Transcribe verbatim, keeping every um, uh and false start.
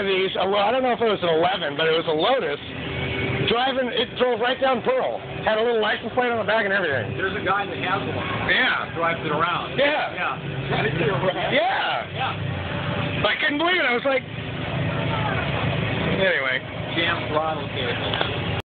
of these. Uh, well, I don't know if it was an eleven, but it was a Lotus. Driving, it drove right down Pearl. Had a little license plate on the back and everything. There's a guy that has one. Yeah. Drives it around. Yeah. Yeah. Yeah. Yeah. I couldn't believe it. I was like, anyway. Jam throttle cable.